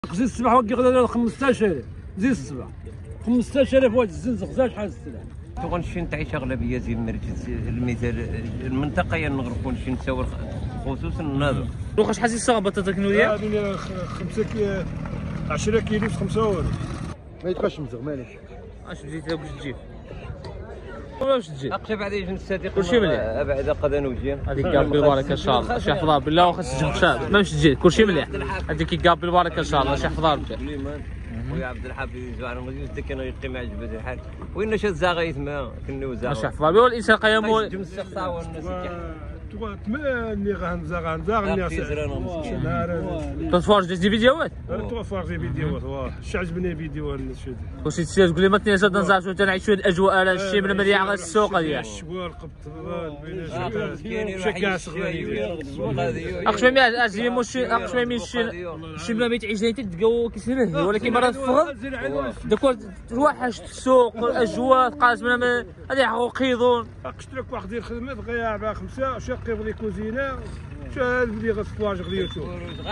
زيد الصباح وكي غدا 15000 زيد الصباح 15000 واحد الزنزق زاد شحال السلعه تغنشي تعيش اغلبيه زي المركز المثال المنطقه نغرقوا نمشي نتصور خصوصا النهضه. واش حاسس الصغبه التكنولوجيا؟ هذه 5 10 كيلو 5 اورو ما يتبقاش مزغ معليش. اش بديت باش تجيب؟ واش تجي؟ اقشى بعد يجي الصديق كلشي مليح. بعد قدا نوجين هذيك قال بالبركه ان شاء الله شي حفظها بالله واخا تسجل شاب ما مش تجي كلشي مليح. هذيك قال بالبركه ان شاء الله شي حفظها بالله. خويا عبد الحفيظ زعما غادي كان يقيم على جبل الحال وين شاد زاغيث ما كنوزا شي حفظها بالله الانسان قيم جمس خصاوه الناس اللي غنزاغ الناس تتفرج دي فيديوهات توفر في فيديوهات شي عجبني فيديو الناس شو واش تسير تقول لي ما تنسى نزعجو تنعيشوا الاجواء على الشيء من مليح على السوق ديال الشوا القبط مسكينين شكاس اقشوي مي اجي موشي اقشوي مي شي ما بيتعيش نيت تلقاو كيسير ولكن مرات فغض داك الواحد السوق الاجواء قالت من هذه عقيضون اشترك واحد الخدمات غير 4 5 شاقي بغي كوزينه شحال بلي غتطواج غديتو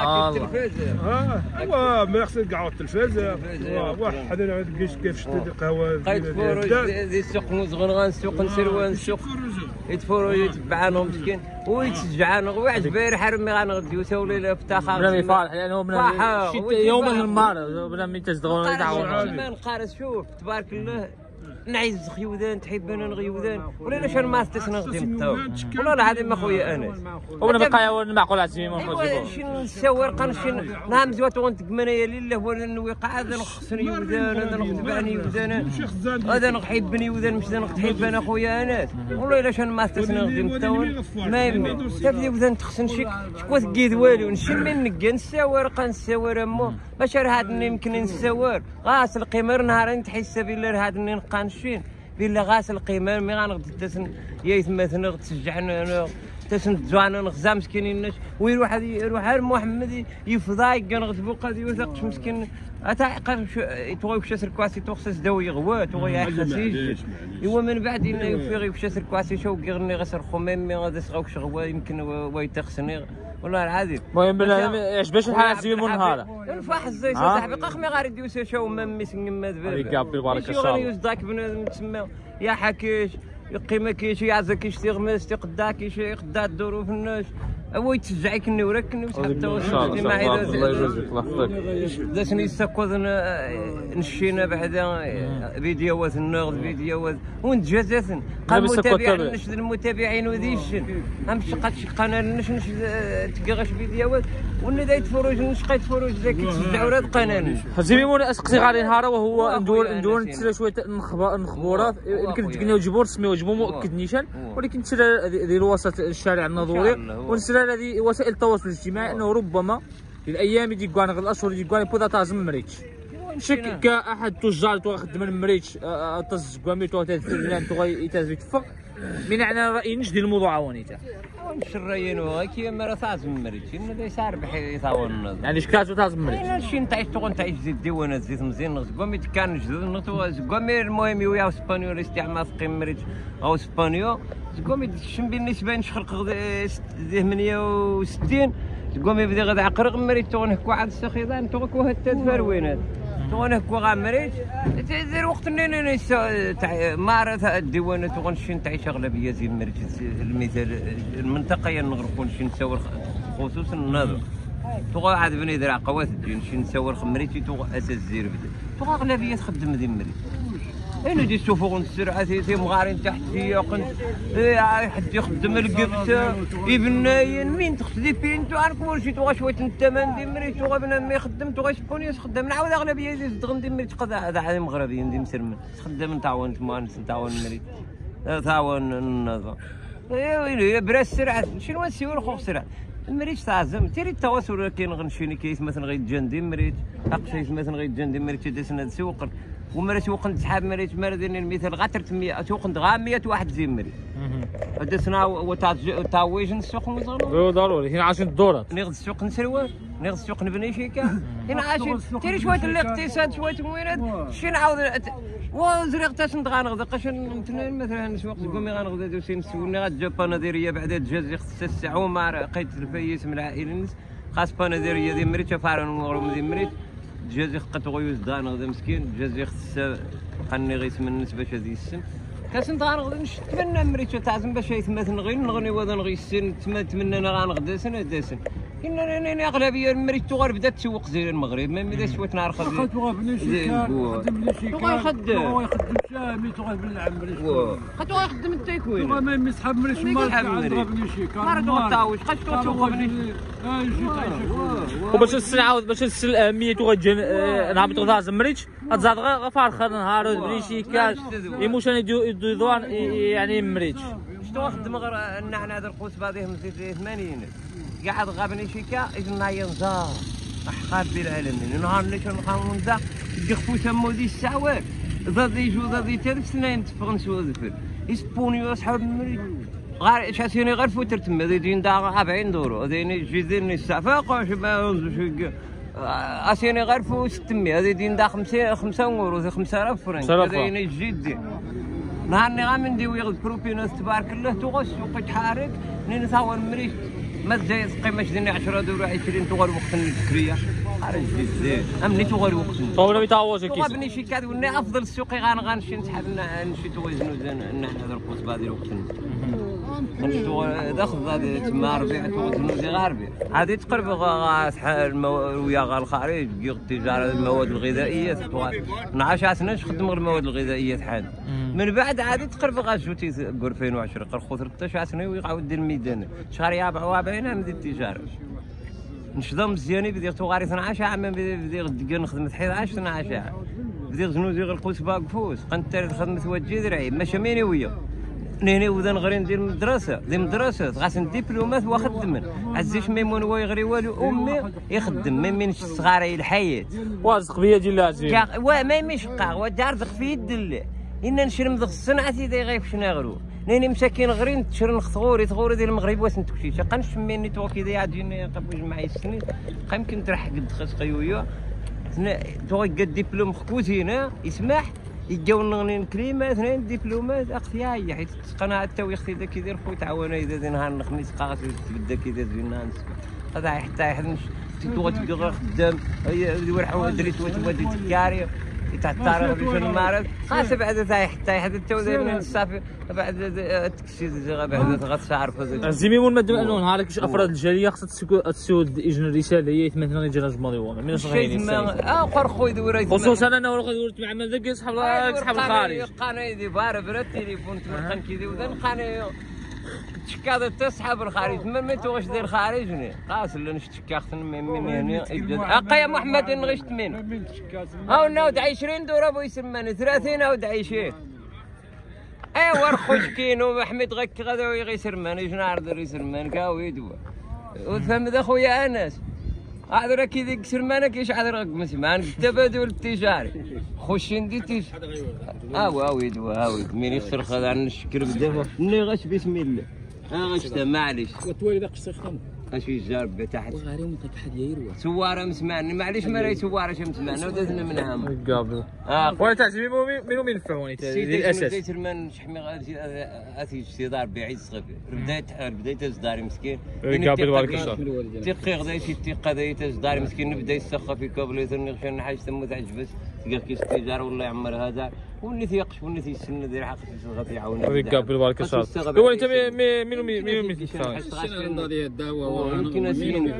ايوا ما خصك كاع التلفاز واحد انا كيفاش كيف شتي القهوه بقيت فروج ديال السوق نوزغن سوق نسروان سوق يتفرج يتبعانهم مسكين ويتشجعان واحد البارح رمي غنغديو ساولي له افتخار بلا يفرح لانه من يوم النهار بلا ما تزدغون يتعاون ما نقارس شوف تبارك الله نعز خيودان تحب انا نغيودان ولا شان ما استسنا غادي نطاو والله العظيم اخويا انس ومن بقى معقول عزيمه ما شي نساور قنشي نعم زوات ونتقمنايا لله ولا نوقع هذا نخصني يودان هذا نخبعني يودان هذا نحبني يودان مش نحب انا اخويا انس والله الا شان ما استسنا غادي نطاو ما يمي تبدي ودان تخصن شكوا ثقيد والو نشي من نكا نساور قنساور امو باش راه هاد يمكن نساور غاس القمر نهار نتحس بالله راه هاد نقانشين بالله غاس القمر مي غنغدي تسن يا ثمثنا تشجعنا تسن زوانا نغزا مسكينين الناس ويروح محمد يفضاي كنغد بوقا يوثقش مسكين اتا توغي وشا سركواسي توخص داوي غوا توغي خسيج ايوا من بعد يفيغي وشا سركواسي شو غيرني غسر خميم مي غادي سغوك شغوا يمكن ويتخسني والله العظيم المهم بلا باش الحال تجيب نهار نفاح الزيت صاحبي قاخمي غادي يديو شاو مامي سنمات هذيك بالبركه ان شاء الله يصداك بنادم تسمى يا حكيش يقيمه كيش يعزك كيش تغمس تقدا كيش قدا الدور في الناس هو يتشجعك النورك حتى وصلت معي الله يجازيك الله يحفظك داسني يستقوذ نشينا بعدا فيديوهات النغض فيديوهات ونتجازات قال متابعين نشد المتابعين وديشن امشي قد قناه نش تلقاش فيديوهات ولا يتفرج نشقى يتفرج ذاك يتشجعوا هاد القناه حزيمي مولا اسقسي غادي نهار وهو ندور نتسرى شويه النخبارات يمكن تقنيو جبور سميو جبور مؤكد نيشان ولكن تسرى ديال وسط الشارع الناظوري ونسرى هذه وسائل التواصل الاجتماعي انه ربما في الايام دي كوان الاشهر دي كوان بودا تازم مريتش شك كاحد التجار تو خدم المريتش تز كوامي تو تاع تو يتفق من على رايي نش ديال الموضوع عوانيته نشريين وكي ما راه تازم مريتش انه يساربح يطاول النظر يعني شكاتو تازم مريتش شي نتعيش تغون تعيش زيد ديوانات زيت مزيان كوامي كان جدود نتو كوامي المهم ويا اسبانيول استعمال قيم مريتش او اسبانيول كومي شم بالنسبه نشخرق 68 كومي بدا غدا عقرق مريت تغنكو عاد السخيضان تغكو حتى الفروينات تغنكو غا مريت تزير وقت نين تاع مارث الديوانات تغنشي تعيش اغلبيه زي مريت المثال المنطقه نغرقو نمشي نساور خصوصا النهضه تغا عاد بني درع قوات تجي نمشي نساور خمريتي تغا اساس زير بدا تغا اغلبيه تخدم ذي مريت اين دي السفوغ السرعه تي مغارين تحت سياق حد يخدم القبته يبناين مين تخدي فين تو عارف شي تو شويه الثمن دي مريت تو بنا ما يخدم تو شكون يخدم نعاود اغلبيه يزدغن دي مريت قضا هذا مغربيين دي مسرمن تخدم نتعاون مهندس نتعاون مريت تعاون النظام ايوا برا السرعه شنو نسيو خوف السرعه المريت تعزم تيري التواصل كاين غنشيني كيس مثلا غيتجندي مريت اقشي مثلا غيتجندي مريت تدسنا تسوق ومرا سوق سحاب مريت مريت المثال غا 300 سوق غا 100 واحد زي مريت دسنا وتاويج السوق مزغلو ضروري هنا عشان الدورات نغد السوق نسروال نغد السوق نبني شيكا هنا عشان تيري شويه الاقتصاد شويه الموينات شي نعاود وزريق تاش غنغدا قاشن مثلا نسوق قومي غنغدا دوسي نسولني غاد جا باناديريه بعدا تجازي خصها الساعه وما لقيت الفيس من العائله خاص باناديريه ديال مريت فارن مغرب ديال مريت جازي خقت غيوز دان غدا مسكين جازي خص قني غيسم الناس باش هذه السم كاسن دان غدا نتمنى مريتو تعزم باش يتمثل غير نغني وهذا نغيسن تمنى انا غنغدا سنه داسن كنا اغلبيه المريتو غير بدات تسوق زي المغرب ما بدات شويه نهار خدم يخدم شامي تغير بالعمري خاطر يخدم التيكوين ما يسحب مريش ما ضربني شي كان طاوش خاطر توقفني وباش نعاود باش نسال الاهميه غتجي نهبطوا ذا مريتش غتزاد غير فارخ نهار بني شي كاش ايموشن يدوان يعني مريتش شتو خدم غير النعناع هذا القوس باغي مزيد 80 قاعد غابني شيكا إذن ينزار أحقاب بالعالمين نهار اللي كان نقاوم ذا يخفو تمو دي السعوات ذا يجو ذا تالف سنة ينتفق نسوا ذفر يسبوني أصحاب مريض غير شاسيني غير فوتر تما ذي دين دا 40 دورو ذي جيزين السعفاق واش ما أسيني غير فو 600 هذي دين دا 5 يورو ذي 5000 فرنك هذي جدي نهارني غامن دي ويغد بروبينوس تبارك الله تغش وقت حارق نتصور مريض ما تجي قيمة ديني 10 دورو 20 تغير وقت الفكرية خارج زين أمني تغير وقت طول بيتعوض كيس غابني شي كاد وني أفضل السوق غنمشي نسحب نمشي توزنو زين هذا القوس بعد الوقت نمشي داخل هذه تما ربيع توزنو زي غاربي هذه تقرب ويا الخارج التجارة المواد الغذائية نعاش عسنا نخدم غير المواد الغذائية حاد من بعد عادي تقرب غاشوتي 2010 قرخو 13 سنه ويعاود دير الميدان شهر يابع باينه من التجاره نشضم مزياني بدي توغاري 12 عام بدي غدي نخدم 11 12 عام بدي غنوزي غير القوس باكفوس قنت خدمت وجي درعي ماشي مينويه نيني وذا نغري ندير مدرسه غاسن دبلومات وخدم عزيش ميمون ويغري والو امي يخدم من الصغار الحياه وازق بيا ديال العزيز ما يمشقا ودار دق في يد الله إن نشرم ذا الصنعة ذي غير فاش نغرو نيني مساكين غرين تشرن ثغوري ديال المغرب واش نتكشيش قنش مني توكي ذي عاديني قبل معايا السنين يمكن ترح قد خاص قيويا توي قد دبلوم خكوتينا يسمح يجاو نغني كلمه اثنين دبلومات اختي هي حيت قناعه التوي اختي ذاك يدير خو تعاون اذا نهار الخميس قاص تبدا كذا زينا هذا حتى يحد تبغى تلقى خدام يدير حوايج دريت ودي تكاري يتعطر في المعرض خاصه بعد حتى يحد التوزيع من الصافي بعد التكسيد بعد غتعرف الزميمون ما دام انه نهار كاش افراد الجاليه خاصها تسود اجن الرساله هي مثلا يجي جمهوري من صغيرين قرخو يدور خصوصا انا وريت مع من ذاك صحاب الخارج قاني دي بارب التليفون تمكن كيدي وذن قاني تشكا تسحب الخارج ما توغش دير خارجني قاس اللي نشتكي اختن من هنا اقا يا محمد نغشت من او ناود 20 دورة بو يسماني 30 او 20 ايوا رخوش كينو محمد غك غدا ويغيسر مان يجي نعرض يسرمان كاويدوا وفهم ذا خويا انس عذرا كي ذيك سرمانك ايش عذرا مسمان التبادل التجاري خش ندي تيش هاويد مين يخسر خذ عن الشكر بدفع ني غش بسم الله غش معليش وتوالي ذاك السخن اش يجرب تحت وغاري ومطك حد يروى سواره مسمعني معليش ما راهي سواره شي مسمعنا ودازنا من عام قابل وانا تعزمي منو ينفعوني الاساس بديت من شحمي غادي اثي استدار بعيد صغير بديت ازداري مسكين قابل بارك الله تيقي غدا شي تيقا دايت ازداري مسكين نبدا يسخى في كابل يثني خشن حاجه تمو تعجبس تلقى كيس التجاره والله يعمر هذا واللي تيقش واللي تيسن دير حق غادي يعاون قابل بارك الله هو انت منو ممكن اسين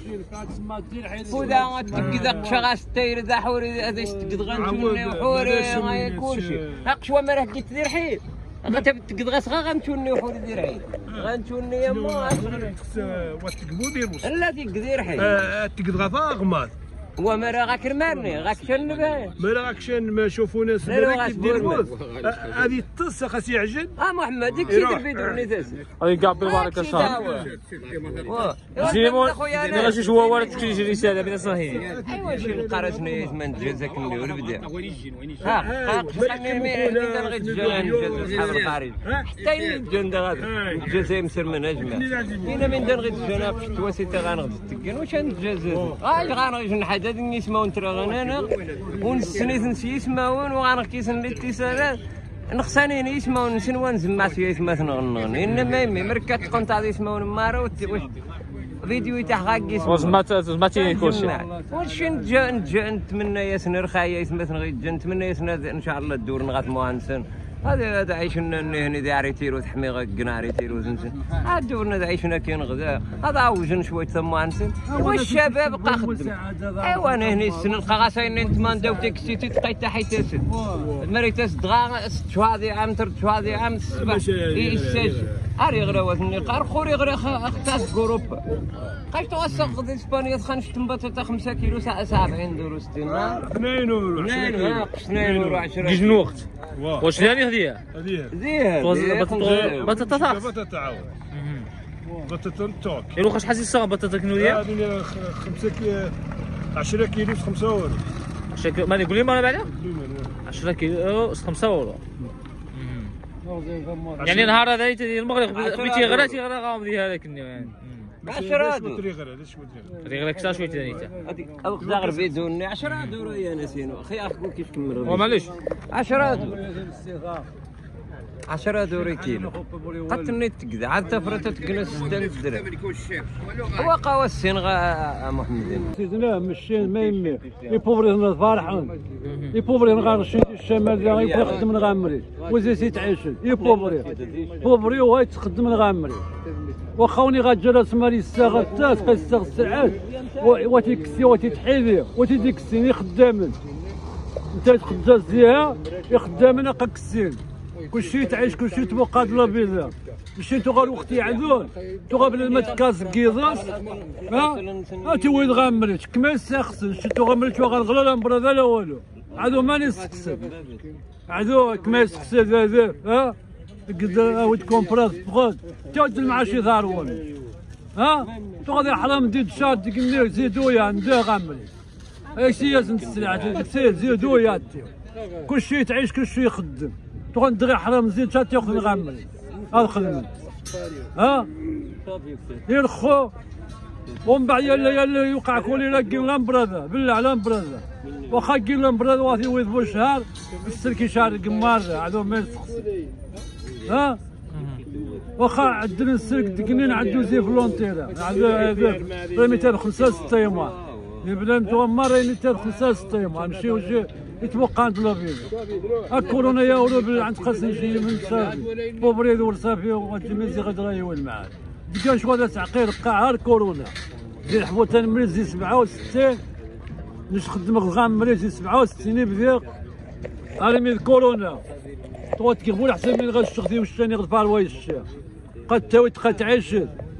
ودا تقدق شغاس تير ذا حوري هذا يستقد غنتوني وحوري كلشي اقشوا ما راه قلت دير حيل غتقد غصغا غنتوني وحوري دير حيل غنتوني يا مو واش تقبو دير لا تقدير حيل تقد غفا غماض وما راه غاك رمارني غاك شن باين ما راك شن ما شوفوا ناس كيديروا هذه الطصه خاص يعجن محمد كيدير بيدورني تاس هاي قابل بارك الله زيمون ماشي هو ولا تكريج رساله بين صحيح ايوا شي القرشني من جازاك اللي ولبدا خليني نلغي الجيران اصحاب الخارج حتى الجند غادي الجزائر مسر من اجمع فينا من نلغي الجناب في التواسيط غنغدي تكن واش الجزائر غنغي حاجه نسمعوا نترغنانا ونسنيت نسي يسمعون وغنكيسن الاتصالات نخسانين يسمعون نسنوا نزمع سيا يسمع نغنغن انما يمي مركات تكون تعطي يسمعون مارا واش فيديو تاع غاكيس زماتيني كلشي. واش نتمنى ياسن رخايا يسمى نتمنى ياسن ان شاء الله الدور نغات مهندسن هذا عايشنا هنا داير تيرو تحمي قناري تيرو زنزن الدورنا عايشنا كاين غدا هذا عوجن شويه ثم انسن والشباب بقى خدم ايوا انا هنا السن القاصين نتمانداو تاكسي تلقى حتى تاسد المريتاس دغا شواذي عام تر شواذي عام الصباح يساج اري غراوتني قرخوري غرا اختاس جروب قاش توثق دي اسبانيا خنش تنبط 5 كيلو ساعه 70 دور 60 2 يورو 2 يورو 10 كيجن وقت واش ثاني هذه زين بطاطا طاس بطاطا عاود بطاطا توك يلو خاش حاسس الصغار بطاطا كنوريه هذه 5 كيلو 10 كيلو 5 يورو ما يقول لي مره بعدا 10 كيلو 5 يورو يعني نهار هذا المغرب بيتي غراتي غير غامضي هذاك يعني 10 دور غير كثر شويه ثاني هذيك غير فيدوني 10 دور يا نسينو اخي اخو كيف كمل ومعليش 10 دور 10 دور كيلو قتلني تكذا عاد تفرت تكنس 6 درهم وقاوا السنغا محمدين سيدنا مشين ما يمي يبوبري فرحان يبوبري غير الشمال ديالي يخدم من غامري وزي تعيش يبوبري وهاي تخدم من غامري وخاوني غتجلس مالي الساعه تاس قيس الساعات وتيكسي وتيتحيدي وتيديكسيني خدامين انت تخدم زيها يخدامين قاكسين كلشي تعيش كلشي تبقى لا بيزا مشي تو غير وقتي عذول تو غير بلا ما تكاز كيزاس ها تولد غامريت كما ساخسن شي تو غامريت وغنغلا لا مبرده لا والو عادو ماني سكسن عادو كما يسكسن ها تقدر ود كومبراس بغد تعود المعاشي ضروري ها تو غادي حرام ديد شاد ديك زيدويا عنده غامريت اي سياسه السلعه زيدويا كلشي تعيش كلشي يخدم تغن دغيا حرام زيد شات تاخذ غامري هذا خدمه ها يرخو ومن بعد يلا يوقع كولي لاقي لامبرادا بالله على لامبرادا واخا كي لامبرادا واثي ويذبو شهر السلكي شهر قمار عندهم ما يسقسي ها واخا عندنا السلك دقنين عنده زي فلونتيرا عنده هذاك 205 6 يوم يبدا نتوما راني 5 6 يوم نمشي وجه يتوقع عند لافيزا الكورونا يا ولد عند قاسم شي من صافي بوبريد ورصافي وتميزي غدراي والمعاد كان شغل تعقير بقى الكورونا زي الحبوط المريض زي 67 باش خدم غامري زي 67 بذيق رمي كورونا تو تكيبول احسن من غتشتغلي واش ثاني غدفار وايش قد تاوي تبقى تعيش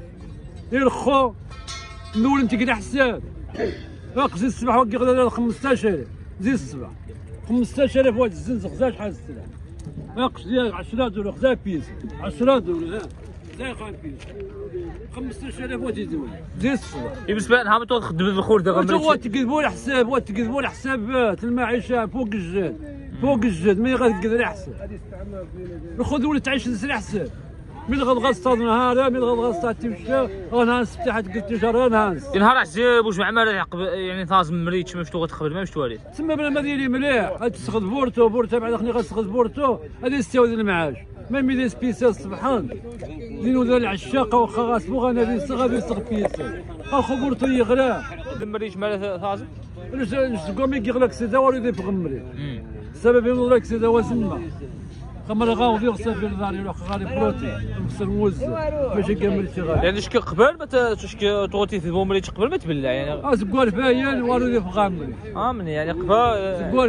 يرخو نول انت كده حساب زي الصباح وكي غدا 15 زي الصباح 15000 واحد الزنزق زاد شحال السلعه ناقص ديال 10 دولار خذا بيس 10 دولار زي خان بيس 15000 واحد يدوي زي الصباح بالنسبه لها ما تخدم الخور دا غامري هو تكذبوا الحساب وتكذبوا الحسابات المعيشه فوق الجد فوق الجد ملي غتقدر يحسب الخذ ولا تعيش نسري حساب من غتصطاد نهار من غتصطاد تمشى غنهانس فتحت قلت شهر غنهانس نهار حساب واش مع مالك يعني تازم مريت ما شفتو غتخبر ما شفتو عليه تما بلا ما ديري مليح غتسخد بورتو بعد خلي غتسخد بورتو هذا يستوعب المعاش ما ميدان سبيسال صبحان دينو ذا العشاقه واخا غاسبو غادي يسخد بيسال اخو بورتو يغرا مريت مال تازم نسقو مي يغلق سيدا وليدي بغمري السبب يقول لك سيدا وسما خمر غاوضي وصافي لداري ولا غادي بروتي نفسر موز باش يكمل شي غادي يعني شكي قبل ما تشكي توتي في بومريت قبل ما تبلع يعني زكوار فاين والو في غامري من يعني قبل زكوار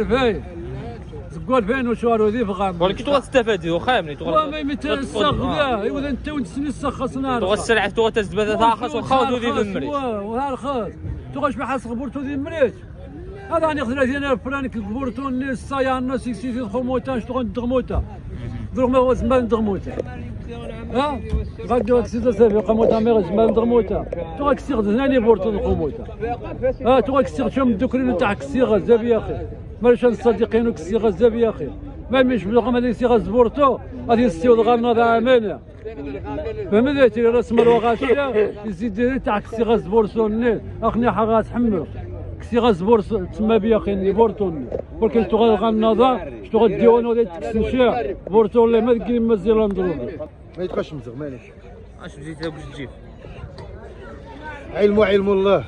فاين وشوارو ذي في غامري ولكن تو تستافد واخا ملي تو ما يمثل السخ اذا انت ونسني السخصنا تو السلعه تو تزبد تاخص وخاوذو ذي المريت وها رخص تو غاش بحال صبرتو ذي المريت هذا راني 30000 فرانك البورتو الصيانه سيكسي خموتان شتو غندغموتا درغما هو زمان دغموتا ها غادي سيدا سافي قموتا مي زمان دغموتا تو غاكسي غزناني بورتو الخموتا ها تو غاكسي شوم الدكرين تاع كسي غزاب يا اخي مالش الصديقين كسي غزاب يا اخي ما مش بلغم هذه سي غزبورتو غادي يستيو غانا ذا امانه فهمتي راس مروه غاشيه يزيد تاع كسي غزبورتو النيل اخني حاجه تحمل كسي غزبور تسمى بيا خيني بورتون ولكن شتو غنضا شتو غديوانو ديال التكسنشا بورتون اللي ما تقري ما زيلاندرو ما يتبقاش مزغ ماليش اش بديت باش تجيب علم الله.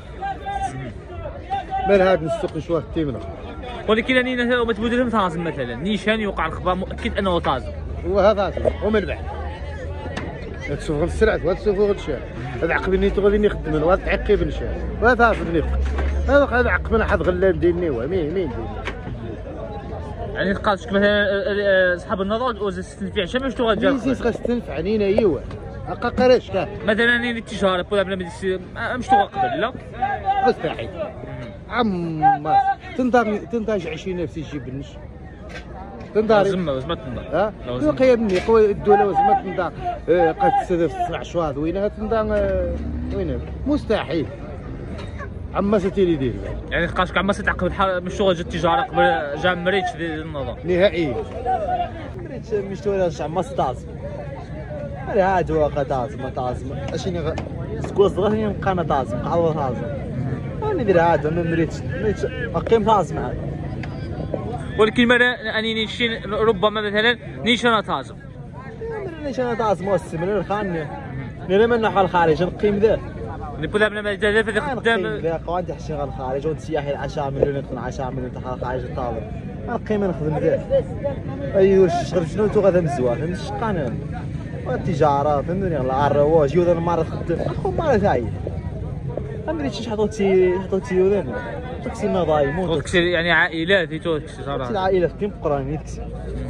من هاد نسوق شويه التيمنه. ولكن راني ما تبدلهم طازم مثلا نيشان يوقع الخبر مؤكد انه طازم. وهذا ومن بعد تشوف غير السرعه وتشوف غير الشارع. هذا عقبني تغادي نخدم وهذا تعقب الشارع وهذا عقبني هذا عقبنا حد غلان ديالني مين يعني تلقاش مثلا اصحاب النظر وزاد في عشان باش تغادي ميزيس خاص تنفعني ايوا هكا قراش كاع مثلا التجاره بلا مش تقبل لا مستحيل تنضاج 20,000 يجيب النش تنضاري زعما تنضار ها وقيا مني قوي الدوله وزعما تنضار قد تستهدف 7 شهور وينها تنضار وينها مستحيل عما ستيري دير يعني تلقاش عما ستعقب من شغل التجاره قبل جا مريتش ديال النظام نهائيا مريتش مش توراش عما ستاز هاد هو طازم اشيني سكوز صغير نبقى انا طازم قعوه طازم انا ندير هذا ما مريتش اقيم طازم عاد ولكن اني نيشين ربما مثلا نيشان طازم نيشان طازم واسم الخان نرى من نحو الخارج نقيم ذا نبدا بلا ما يدافع في قدام ذا قوانت حشي الخارج ونسياحي العشاء مليون ندخل 10 مليون تاع الخارج الطالب نقيم نخدم ذا ايوا الشغل شنو تو غادا مزوار فهمت الشقانه التجاره فهمتني على الرواج يوذا المرة تخدم اخو مرة ثايل ما مريتش حطوتي يوذا تاكسي نظايم يعني عائلات تاكسي صراحه العائلات كيم قراني تاكسي